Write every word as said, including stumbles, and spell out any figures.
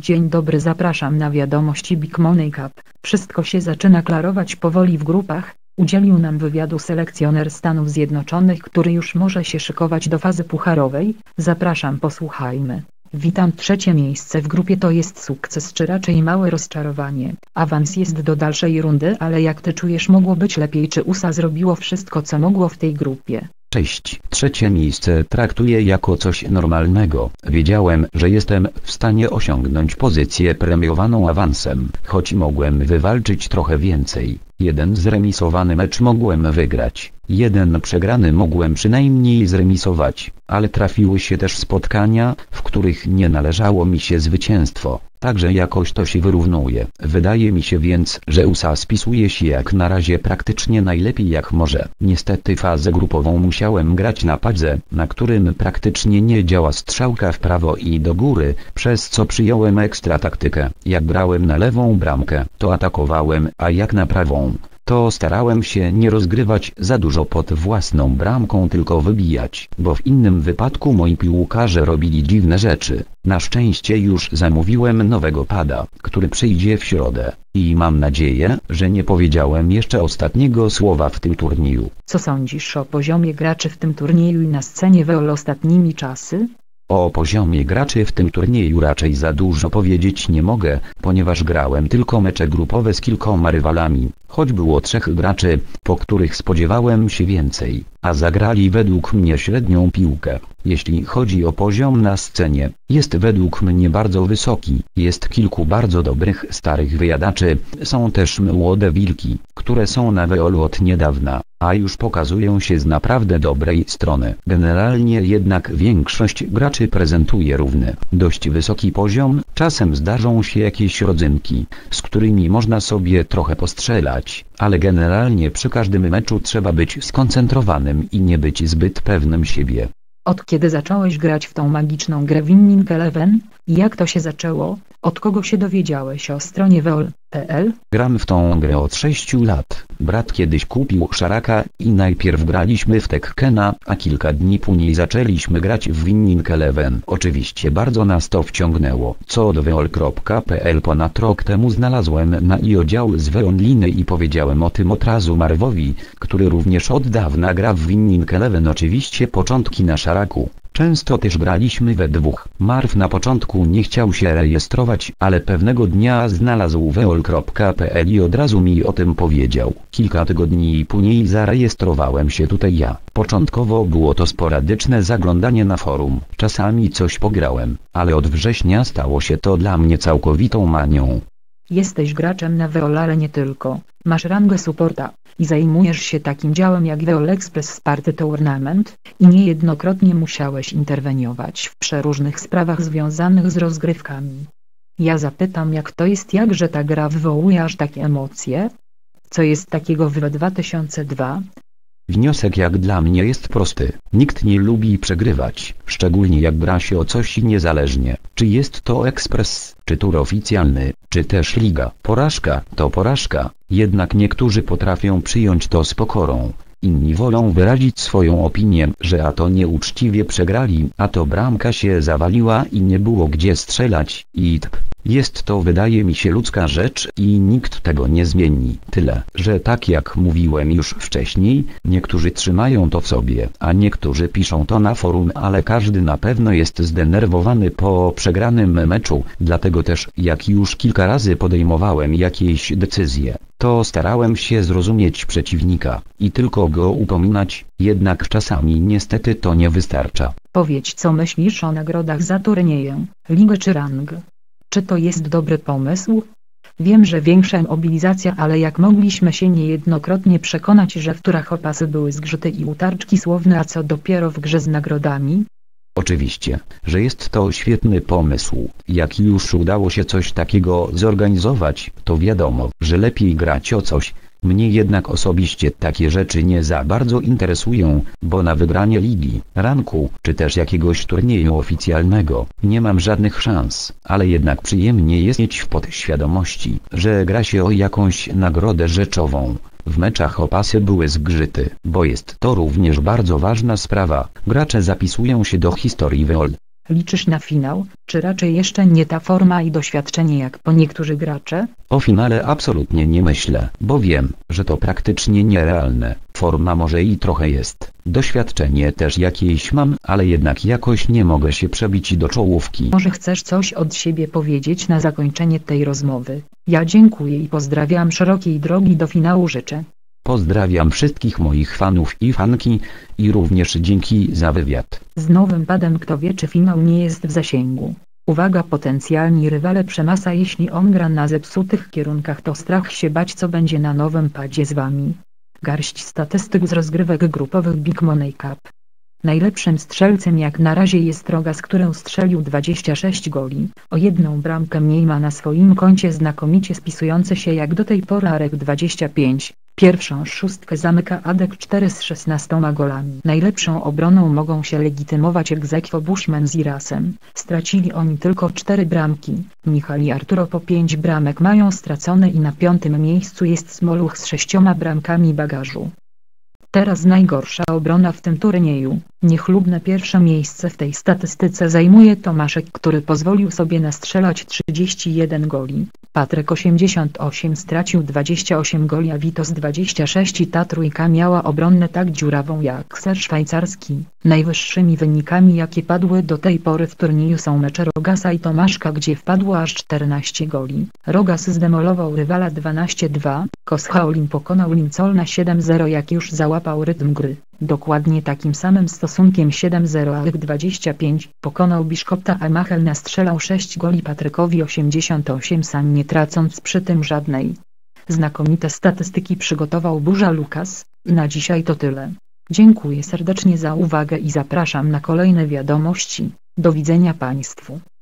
Dzień dobry, zapraszam na wiadomości Big Money Cup. Wszystko się zaczyna klarować powoli w grupach. Udzielił nam wywiadu selekcjoner Stanów Zjednoczonych, który już może się szykować do fazy pucharowej. Zapraszam, posłuchajmy. Witam, trzecie miejsce w grupie to jest sukces czy raczej małe rozczarowanie? Awans jest do dalszej rundy, ale jak ty czujesz, mogło być lepiej? Czy U S A zrobiło wszystko, co mogło w tej grupie? Cześć, trzecie miejsce traktuję jako coś normalnego. Wiedziałem, że jestem w stanie osiągnąć pozycję premiowaną awansem, choć mogłem wywalczyć trochę więcej. Jeden zremisowany mecz mogłem wygrać, jeden przegrany mogłem przynajmniej zremisować, ale trafiły się też spotkania, w których nie należało mi się zwycięstwo, także jakoś to się wyrównuje. Wydaje mi się więc, że U S A spisuje się jak na razie praktycznie najlepiej jak może. Niestety fazę grupową musiałem grać na padze, na którym praktycznie nie działa strzałka w prawo i do góry, przez co przyjąłem ekstra taktykę. Jak grałem na lewą bramkę, to atakowałem, a jak na prawą, to starałem się nie rozgrywać za dużo pod własną bramką, tylko wybijać, bo w innym wypadku moi piłkarze robili dziwne rzeczy. Na szczęście już zamówiłem nowego pada, który przyjdzie w środę, i mam nadzieję, że nie powiedziałem jeszcze ostatniego słowa w tym turnieju. Co sądzisz o poziomie graczy w tym turnieju i na scenie W O L ostatnimi czasy? O poziomie graczy w tym turnieju raczej za dużo powiedzieć nie mogę, ponieważ grałem tylko mecze grupowe z kilkoma rywalami, choć było trzech graczy, po których spodziewałem się więcej, a zagrali według mnie średnią piłkę. Jeśli chodzi o poziom na scenie, jest według mnie bardzo wysoki, jest kilku bardzo dobrych starych wyjadaczy, są też młode wilki, które są na W O L od niedawna, a już pokazują się z naprawdę dobrej strony. Generalnie jednak większość graczy prezentuje równy, dość wysoki poziom, czasem zdarzą się jakieś rodzynki, z którymi można sobie trochę postrzelać, ale generalnie przy każdym meczu trzeba być skoncentrowanym i nie być zbyt pewnym siebie. Od kiedy zacząłeś grać w tą magiczną grę Winning Eleven? Jak to się zaczęło? Od kogo się dowiedziałeś o stronie W O L kropka P L? Gram w tą grę od sześciu lat. Brat kiedyś kupił szaraka i najpierw graliśmy w Tekkena, a kilka dni później zaczęliśmy grać w Winning Eleven. Oczywiście bardzo nas to wciągnęło. Co do W O L kropka P L ponad rok temu znalazłem na i oddział z W O L Online i powiedziałem o tym od razu Marwowi, który również od dawna gra w Winning Eleven. Oczywiście początki na szaraku. Często też graliśmy we dwóch. Marw na początku nie chciał się rejestrować, ale pewnego dnia znalazł W O L kropka P L i od razu mi o tym powiedział. Kilka tygodni później zarejestrowałem się tutaj ja. Początkowo było to sporadyczne zaglądanie na forum. Czasami coś pograłem, ale od września stało się to dla mnie całkowitą manią. Jesteś graczem na W O L, ale nie tylko. Masz rangę supporta i zajmujesz się takim działem jak W O L Express Party Tournament i niejednokrotnie musiałeś interweniować w przeróżnych sprawach związanych z rozgrywkami. Ja zapytam, jak to jest, jakże ta gra wywołuje aż takie emocje? Co jest takiego w dwa tysiące drugi? Wniosek jak dla mnie jest prosty. Nikt nie lubi przegrywać, szczególnie jak gra się o coś niezależnie. Czy jest to ekspres, czy tur oficjalny, czy też liga. Porażka to porażka, jednak niektórzy potrafią przyjąć to z pokorą. Inni wolą wyrazić swoją opinię, że a to nieuczciwie przegrali, a to bramka się zawaliła i nie było gdzie strzelać, itp. Jest to, wydaje mi się, ludzka rzecz i nikt tego nie zmieni. Tyle, że tak jak mówiłem już wcześniej, niektórzy trzymają to w sobie, a niektórzy piszą to na forum, ale każdy na pewno jest zdenerwowany po przegranym meczu, dlatego też jak już kilka razy podejmowałem jakieś decyzje, to starałem się zrozumieć przeciwnika i tylko go upominać, jednak czasami niestety to nie wystarcza. Powiedz, co myślisz o nagrodach za turnieję, ligę czy rang? Czy to jest dobry pomysł? Wiem, że większa mobilizacja, ale jak mogliśmy się niejednokrotnie przekonać, że w turach o pasy były zgrzyty i utarczki słowne, a co dopiero w grze z nagrodami? Oczywiście, że jest to świetny pomysł. Jak już udało się coś takiego zorganizować, to wiadomo, że lepiej grać o coś. Mnie jednak osobiście takie rzeczy nie za bardzo interesują, bo na wygranie ligi, ranku, czy też jakiegoś turnieju oficjalnego, nie mam żadnych szans, ale jednak przyjemnie jest mieć w podświadomości, że gra się o jakąś nagrodę rzeczową. W meczach o pasy były zgrzyty, bo jest to również bardzo ważna sprawa. Gracze zapisują się do historii W O L. Liczysz na finał, czy raczej jeszcze nie ta forma i doświadczenie jak po niektórzy gracze? O finale absolutnie nie myślę, bo wiem, że to praktycznie nierealne. Forma może i trochę jest, doświadczenie też jakieś mam, ale jednak jakoś nie mogę się przebić do czołówki. Może chcesz coś od siebie powiedzieć na zakończenie tej rozmowy? Ja dziękuję i pozdrawiam, szerokiej drogi do finału życzę. Pozdrawiam wszystkich moich fanów i fanki, i również dzięki za wywiad. Z nowym padem kto wie, czy finał nie jest w zasięgu. Uwaga, potencjalni rywale Przemasa, jeśli on gra na zepsutych kierunkach, to strach się bać, co będzie na nowym padzie z wami. Garść statystyk z rozgrywek grupowych Big Money Cup. Najlepszym strzelcem jak na razie jest Rogas, który strzelił dwadzieścia sześć goli, o jedną bramkę mniej ma na swoim koncie, znakomicie spisujący się jak do tej pory Arek dwadzieścia pięć. Pierwszą szóstkę zamyka Adek cztery z szesnastoma golami. Najlepszą obroną mogą się legitymować ex aequo Bushman z Irasem. Stracili oni tylko cztery bramki. Michal i Arturo po pięć bramek mają stracone i na piątym miejscu jest Smoluch z sześcioma bramkami bagażu. Teraz najgorsza obrona w tym turnieju. Niechlubne pierwsze miejsce w tej statystyce zajmuje Tomaszek, który pozwolił sobie nastrzelać trzydzieści jeden goli. Patryk osiemdziesiąt osiem stracił dwadzieścia osiem goli, a Witos dwadzieścia sześć i ta trójka miała obronę tak dziurawą jak ser szwajcarski. Najwyższymi wynikami jakie padły do tej pory w turnieju są mecze Rogasa i Tomaszka, gdzie wpadło aż czternaście goli. Rogas zdemolował rywala dwanaście dwa, Koschaulim pokonał Lincolna siedem zero, jak już załapał rytm gry. Dokładnie takim samym stosunkiem siedem zero Alek dwadzieścia pięć pokonał Biszkopta, a Machel nastrzelał sześć goli Patrykowi osiemdziesiąt osiem, sam nie tracąc przy tym żadnej. Znakomite statystyki przygotował Burza Lukas. Na dzisiaj to tyle. Dziękuję serdecznie za uwagę i zapraszam na kolejne wiadomości. Do widzenia Państwu.